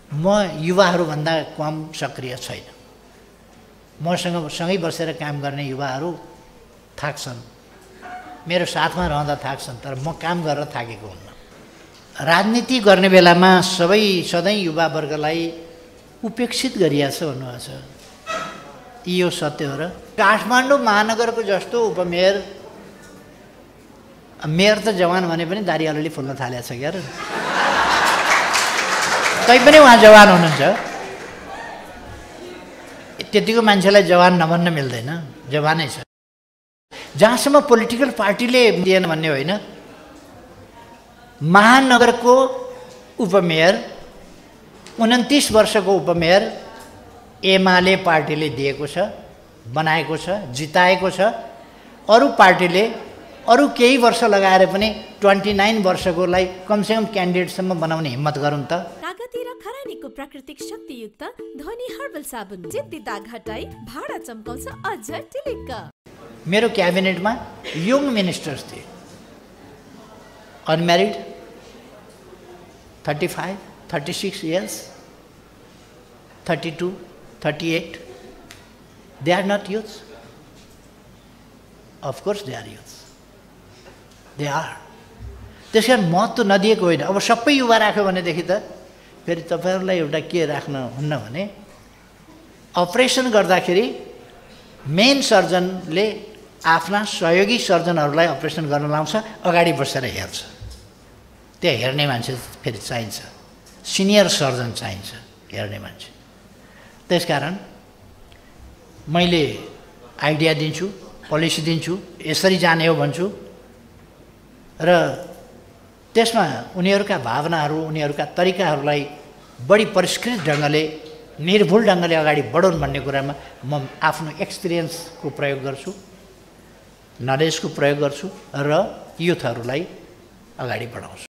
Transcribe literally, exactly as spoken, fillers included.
म युवाहरूभन्दा कम सक्रिय छैन। मसँग सँगै बसेर काम गर्ने युवाहरू थाक्छन्, मेरो साथमा रहँदा थाक्छन्, तर म काम गरेर थाकेको हुन्न। राजनीति गर्ने बेलामा सबै सधैँ युवावर्गलाई उपेक्षित गरिएको छ भन्नुभएको छ, यो सत्य हो। र काठमाडौँ महानगरको जस्तो उपमेयर, मेयर त जवान भने पनि दारी अलिअलि फुल्न थालेको छ क्या, तैपनि उहाँ जवान हुनुहुन्छ। त्यतिको मान्छेलाई जवान नभन्न मिल्दैन, जवानै छ। जहाँसम्म पोलिटिकल पार्टीले दिएन भन्ने होइन, महानगरको उपमेयर उन्तिस वर्षको उपमेयर एमाले पार्टीले दिएको छ, बनाएको छ, जिताएको छ। अरू पार्टीले अरू केही वर्ष लगाएर पनि ट्वेन्टी नाइन वर्षकोलाई कमसेकम क्यान्डिडेटसम्म बनाउने हिम्मत गरौँ त। कागती र खरानीको प्राकृतिक शक्तियुक्त ध्वनि हर्बल साबुन जित्ती दाग हटाई भाडा चम्काउँछ अझ टिलिक्क। मेरो क्याबिनेटमा यङ मिनिस्टर्स थिए, unmarried, thirty five thirty six years, thirty two thirty eight, they are not youths. Of course they are youths, they are. त्यस कारण महत्त्व नदिएको होइन। अब सबै युवा राख्यो भनेदेखि त फेरि तपाईँहरूलाई एउटा के राख्न हुन्न भने, अपरेसन गर्दाखेरि मेन सर्जनले आफ्ना सहयोगी सर्जनहरूलाई अपरेसन गर्न लाउँछ, अगाडि बसेर हेर्छ। त्यहाँ हेर्ने मान्छे फेरि चाहिन्छ, सिनियर सर्जन चाहिन्छ हेर्ने मान्छे। त्यसकारण मैले आइडिया दिन्छु, पोलिसी दिन्छु, यसरी जाने हो भन्छु, र त्यसमा उनीहरूका भावनाहरू, उनीहरूका तरिकाहरूलाई बढी परिष्कृत ढङ्गले, निर्भुल ढङ्गले अगाडि बढाउन् भन्ने कुरामा म आफ्नो एक्सपिरियन्सको प्रयोग गर्छु, नलेजको प्रयोग गर्छु र युथहरूलाई अगाडि बढाउँछु।